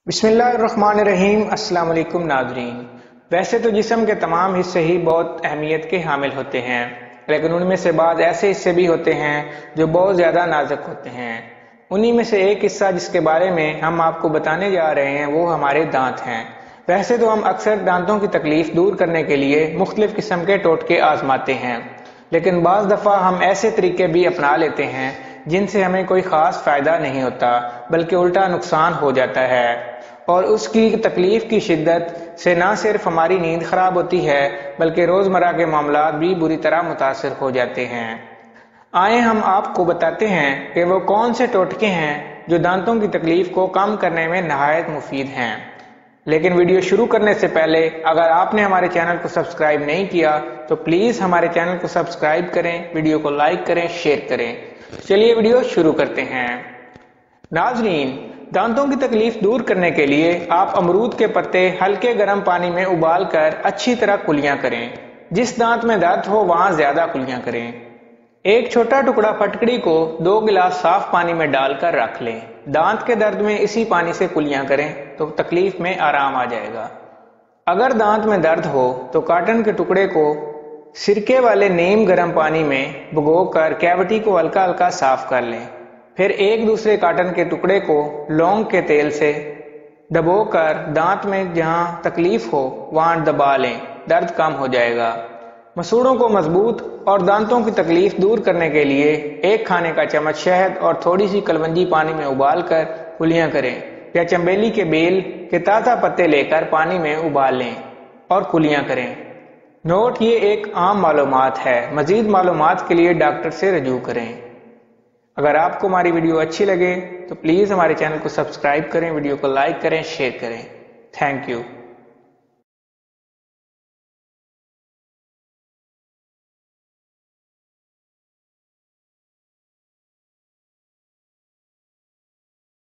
बिस्मिल्लाहिर्रहमानिर्रहीम। अस्सलाम वालेकुम नाज़रीन। वैसे तो जिस्म के तमाम हिस्से ही बहुत अहमियत के हामिल होते हैं, लेकिन उनमें से बाद ऐसे हिस्से भी होते हैं जो बहुत ज़्यादा नाजुक होते हैं। उन्हीं में से एक हिस्सा जिसके बारे में हम आपको बताने जा रहे हैं वो हमारे दांत हैं। वैसे तो हम अक्सर दांतों की तकलीफ दूर करने के लिए मुख्तलिफ किस्म के टोटके आजमाते हैं, लेकिन बाज़ दफ़ा हम ऐसे तरीके भी अपना लेते हैं जिनसे हमें कोई ख़ास फ़ायदा नहीं होता, बल्कि उल्टा नुकसान हो जाता है। और उसकी तकलीफ की शिद्दत से ना सिर्फ हमारी नींद खराब होती है, बल्कि रोज़मर्रा के मामलात भी बुरी तरह मुतासिर हो जाते हैं। आए हम आपको बताते हैं कि वो कौन से टोटके हैं जो दांतों की तकलीफ को कम करने में नहायत मुफीद हैं। लेकिन वीडियो शुरू करने से पहले अगर आपने हमारे चैनल को सब्सक्राइब नहीं किया तो प्लीज़ हमारे चैनल को सब्सक्राइब करें, वीडियो को लाइक करें, शेयर करें। चलिए वीडियो शुरू करते हैं। नाज़रीन, दांतों की तकलीफ दूर करने के लिए आप अमरूद के पत्ते हल्के गर्म पानी में उबाल कर अच्छी तरह कुलियां करें। जिस दांत में दर्द हो वहां ज्यादा कुलियां करें। एक छोटा टुकड़ा फटकड़ी को 2 गिलास साफ पानी में डालकर रख लें। दांत के दर्द में इसी पानी से कुलियां करें तो तकलीफ में आराम आ जाएगा। अगर दांत में दर्द हो तो कॉटन के टुकड़े को सिरके वाले नीम गर्म पानी में भिगोकर कैविटी को हल्का हल्का साफ कर लें। फिर एक दूसरे कॉटन के टुकड़े को लौंग के तेल से दबोकर दांत में जहां तकलीफ हो वहां दबा लें, दर्द कम हो जाएगा। मसूड़ों को मजबूत और दांतों की तकलीफ दूर करने के लिए 1 खाने का चम्मच शहद और थोड़ी सी कलवंजी पानी में उबालकर कुलियां करें, या चंबेली के बेल के ताज़ा पत्ते लेकर पानी में उबाल लें और कुलियां करें। नोट: ये एक आम मालूमात है, मजीद मालूमात के लिए डॉक्टर से रजू करें। अगर आपको हमारी वीडियो अच्छी लगे तो प्लीज़ हमारे चैनल को सब्सक्राइब करें, वीडियो को लाइक करें, शेयर करें। Thank you.